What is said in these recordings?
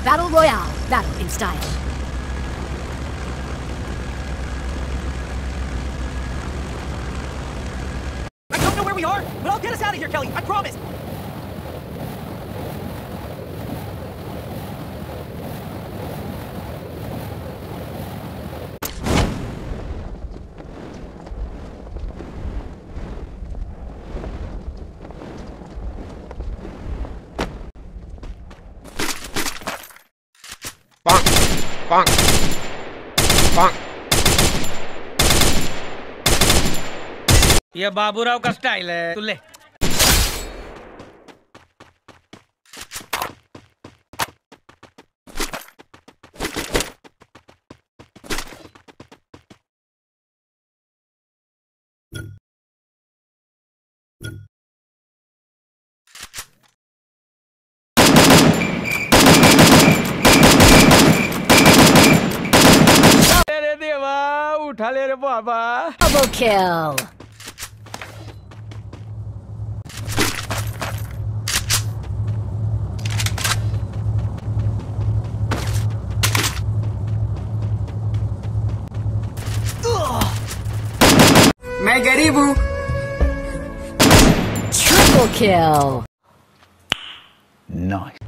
Battle Royale. Battle in style. I don't know where we are, but I'll get us out of here, Kelly. I promise. Bonk! Bonk! Bonk! ये बाबूराव का style है, तू ले। अरे देवा, उठा ले रे बाबा। Double kill. मैं गरीब हूँ। Triple kill. Nice.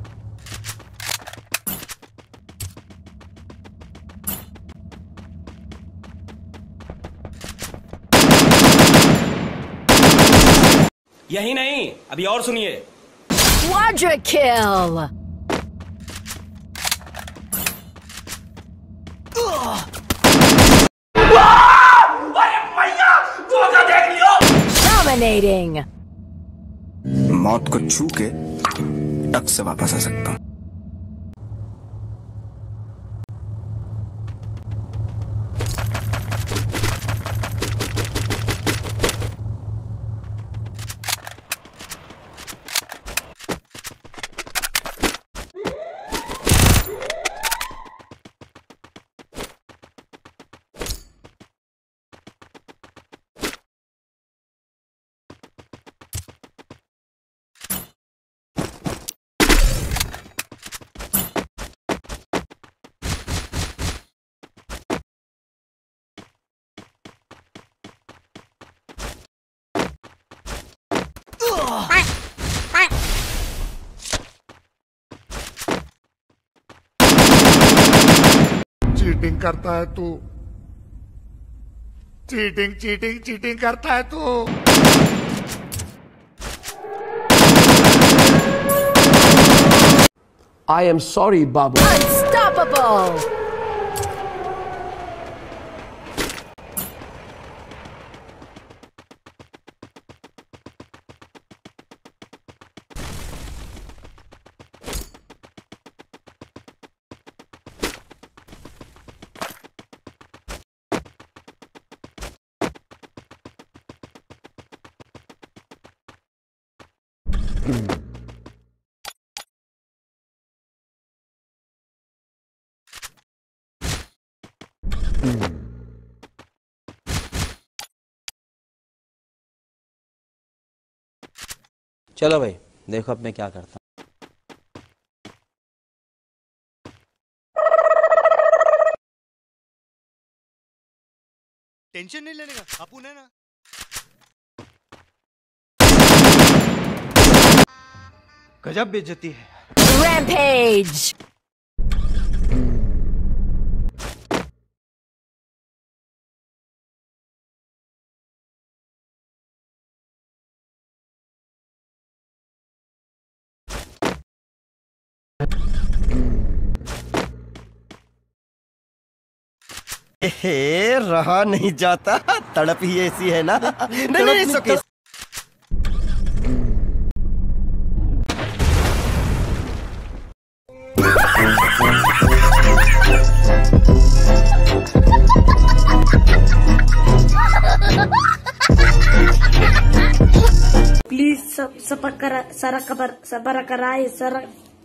यही नहीं, अभी और सुनिए। Quadra kill. Dominating. मौत को छू के टक से वापस आ सकता हूँ। चीटिंग करता है तू। चीटिंग करता है तू। I am sorry, Babu. Unstoppable. चलो भाई, देखो अब मैं क्या करता हूँ। टेंशन नहीं लेने का, अपुन है ना। गजब बेइज्जती है। Rampage. रहा नहीं जाता, तड़प ही ऐसी है ना। नहीं सुके। प्लीज सबर कराए सर।